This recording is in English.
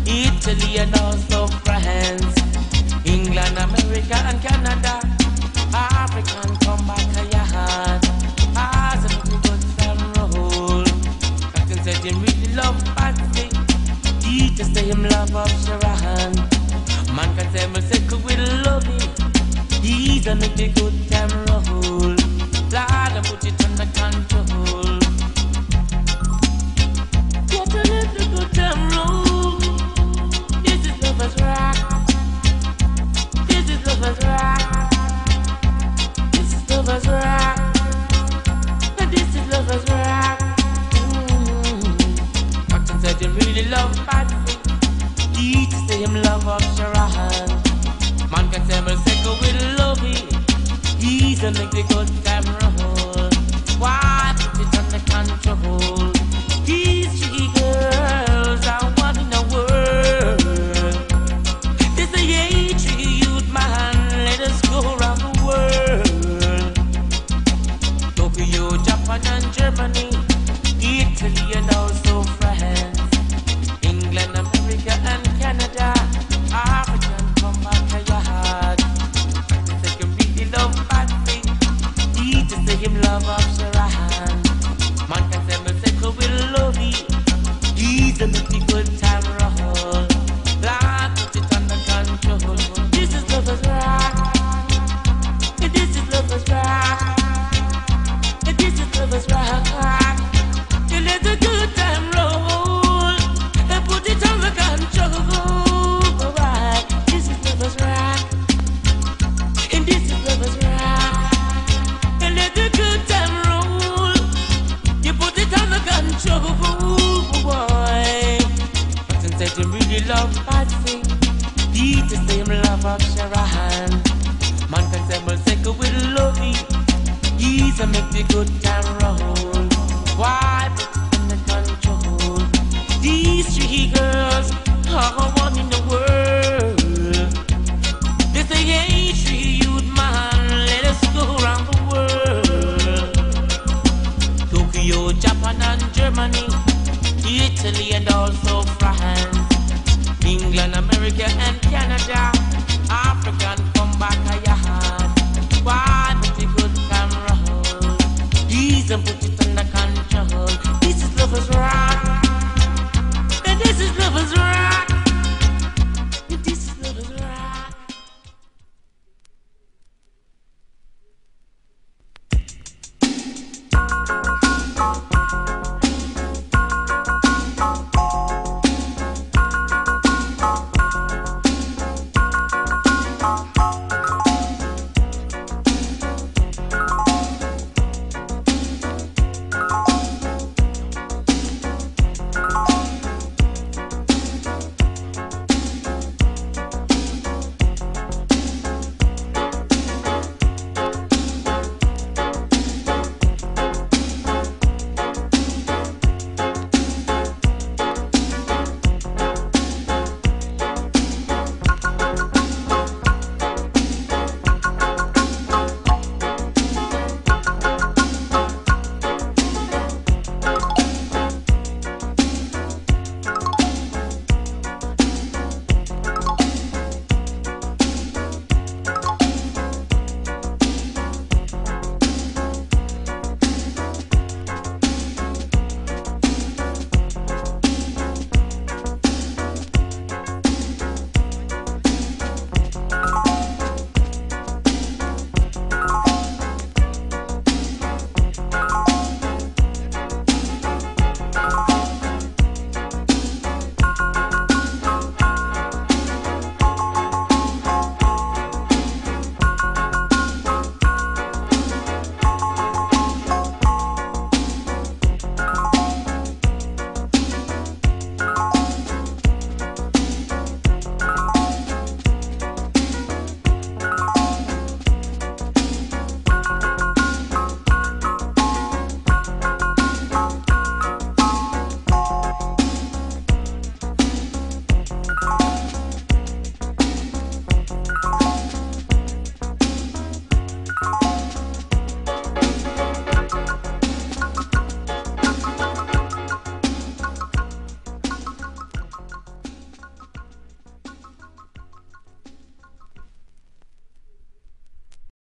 Italy and also France, England, America and Canada, African come back to your heart. As a little good Sam roll, Captain said him really love Patsy. He just say him love of Sharon. Man can say me say could we love him. He's a little good Sam roll. Lord and put it under control. Get a little good Sam roll. This is lovers rock. This is lovers rock. This is lovers rock. This is lovers rock. Captain said him really love Patsy. He to say him love of Sharon. Man can say me say go with love it. He's a make the good time roll. Why put it under control? These three girls are one in the world. This a yay tree youth man. Let us go around the world. Tokyo, Japan and Germany, Italy and also France, England, America and Canada, African come back to your heart. Say you really love Patsy. He to say him love of Sharon. Man can say me say we will love it. He's a pretty good time roll. Lord put it under control. This is lovers rock. This is lovers rock. This is lovers rock. You let the good time roll and put it under control. Right. This is lovers rock. And this is lovers rock. And let the good time roll. You put it under control, boy. But said him really love Patsy. He to say him love of Sharon. Man can say me say go with love it. He's a make the good time roll. Why put it under control? These three girls